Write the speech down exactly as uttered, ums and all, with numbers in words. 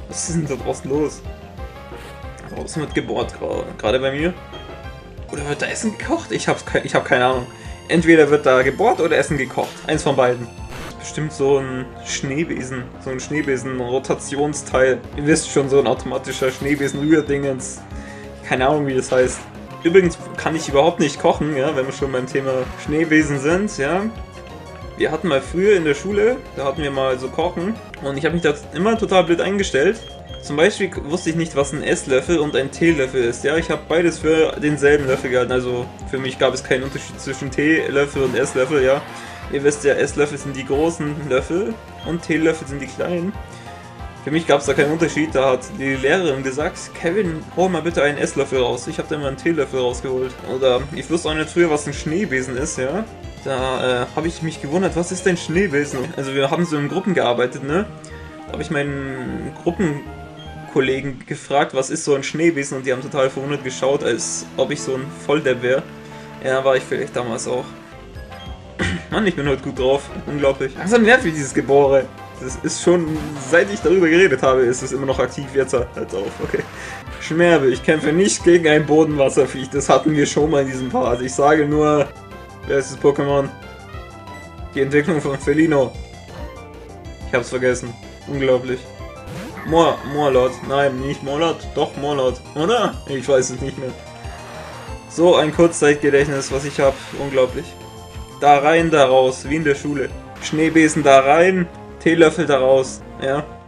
Was ist denn da draußen los? Draußen wird gebohrt, gerade bei mir. Oder wird da Essen gekocht? Ich hab's ke ich hab keine Ahnung. Entweder wird da gebohrt oder Essen gekocht. Eins von beiden. Bestimmt so ein Schneebesen. So ein Schneebesen-Rotationsteil. Ihr wisst schon, so ein automatischer Schneebesen-Rührdingens. Keine Ahnung, wie das heißt. Übrigens kann ich überhaupt nicht kochen, ja, wenn wir schon beim Thema Schneebesen sind, ja. Wir hatten mal früher in der Schule, da hatten wir mal so Kochen und ich habe mich da immer total blöd eingestellt. Zum Beispiel wusste ich nicht, was ein Esslöffel und ein Teelöffel ist. Ja, ich habe beides für denselben Löffel gehalten. Also für mich gab es keinen Unterschied zwischen Teelöffel und Esslöffel, ja. Ihr wisst ja, Esslöffel sind die großen Löffel und Teelöffel sind die kleinen. Für mich gab es da keinen Unterschied. Da hat die Lehrerin gesagt, Kevin, hol mal bitte einen Esslöffel raus. Ich habe dann mal einen Teelöffel rausgeholt. Oder ich wusste auch nicht früher, was ein Schneebesen ist, ja. Da äh, habe ich mich gewundert, was ist denn Schneebesen? Also wir haben so in Gruppen gearbeitet, ne? Da habe ich meinen Gruppenkollegen gefragt, was ist so ein Schneebesen? Und die haben total verwundert geschaut, als ob ich so ein Volldepp wäre. Ja, war ich vielleicht damals auch. Mann, ich bin heute gut drauf. Unglaublich. Langsam nervt mich dieses Gebohre. Das ist schon, seit ich darüber geredet habe, ist es immer noch aktiv. Jetzt halt auf, okay. Schmerbe, ich kämpfe nicht gegen ein Bodenwasserviech. Das hatten wir schon mal in diesem Part. Ich sage nur... Wer ist das Pokémon? Die Entwicklung von Felino. Ich hab's vergessen. Unglaublich. Mor Morlot. Nein, nicht Morlot. Doch Morlot. Oder? Ich weiß es nicht mehr. So ein Kurzzeitgedächtnis, was ich hab. Unglaublich. Da rein, da raus. Wie in der Schule. Schneebesen da rein. Teelöffel da raus. Ja.